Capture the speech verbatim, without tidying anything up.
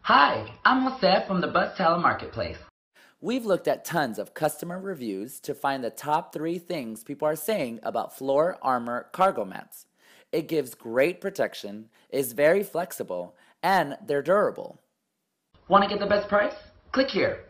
Hi, I'm Jose from the Buzztala Marketplace. We've looked at tons of customer reviews to find the top three things people are saying about Floor Armor cargo mats. It gives great protection, is very flexible, and they're durable. Want to get the best price? Click here.